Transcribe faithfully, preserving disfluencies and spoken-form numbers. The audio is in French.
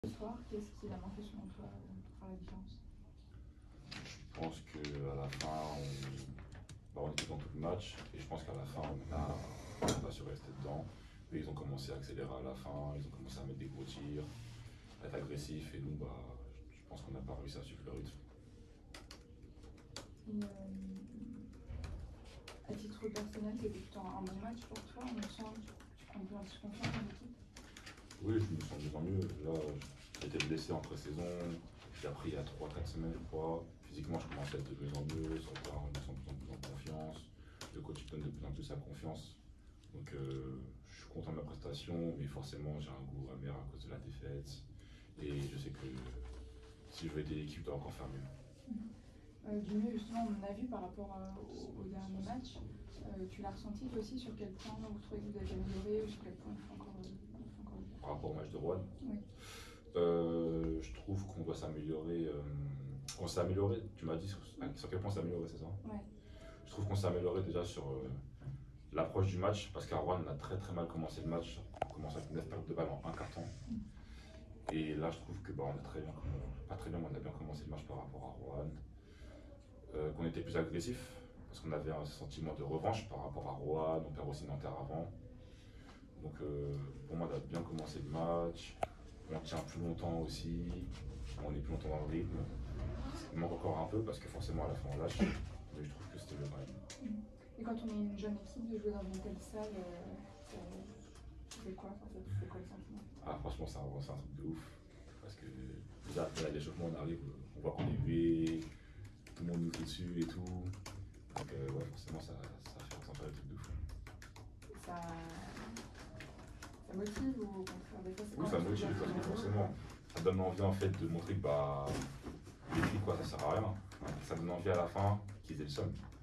Ce soir, qu'est-ce qui a manqué selon toi pour faire la différence? Je pense qu'à la fin, on, bah, on était dans tout le match et je pense qu'à la fin, on a, on a su rester dedans. Eux, ils ont commencé à accélérer à la fin, ils ont commencé à mettre des gros tirs, à être agressifs et nous, bah, je pense qu'on n'a pas réussi à suivre le rythme. Et, euh, à titre personnel, c'était plutôt un bon match pour toi. On sent que tu prends un peu plus confiance en l'équipe. Oui, je me sens de mieux en mieux. Là, j'étais blessé en pré-saison, j'ai appris il y a trois quatre semaines, je crois. Physiquement, je commençais à être de mieux en mieux, sur le terrain, je me sens de plus en plus en confiance. Le coach donne de plus en plus sa confiance. Donc, euh, je suis content de ma prestation, mais forcément, j'ai un goût amer à cause de la défaite. Et je sais que si je veux aider l'équipe, je dois encore faire mieux. Euh, du mieux, justement, on a vu par rapport euh, au, au dernier match. Euh, tu l'as ressenti toi aussi sur quel point vous trouvez que vous avez amélioré ou sur quel point il faut encore, il faut encore le faire? Par rapport au match de Rouen, Oui. euh, je trouve qu'on doit s'améliorer. Euh, qu'on s'est amélioré, tu m'as dit sur, sur quel point s'est amélioré, c'est ça? Ouais. Je trouve qu'on s'est amélioré déjà sur euh, l'approche du match, parce qu'à Rouen, on a très très mal commencé le match. On commence avec neuf pertes de balles en un carton. Mm. Et là, je trouve que bah, on a très bien, pas très bien, mais on a bien commencé le match par rapport à Rouen. Euh, qu'on était plus agressif, parce qu'on avait un sentiment de revanche par rapport à Rouen, on perd aussi Nanterre avant. Donc euh, pour moi, on a bien commencé le match, on tient plus longtemps aussi, on est plus longtemps dans le rythme. Il manque encore un peu parce que forcément à la fin on lâche, mais je trouve que c'était le même. Et quand on est une jeune équipe, de jouer dans une telle salle, euh, c'est quoi, en fait, c'est quoi le sentiment? Ah franchement c'est un, un truc de ouf, parce que déjà après l'échauffement on arrive, on voit qu'on est hué, tout le monde nous fait dessus et tout. Donc euh, ouais, forcément ça, ça fait ressentir des trucs de fou. Ça, ça motive ou au contraire des fois c'est Oui, ça motive parce que forcément ça donne envie en fait de montrer que bah les filles quoi ça sert à rien. Ça donne envie à la fin qu'ils aient le somme.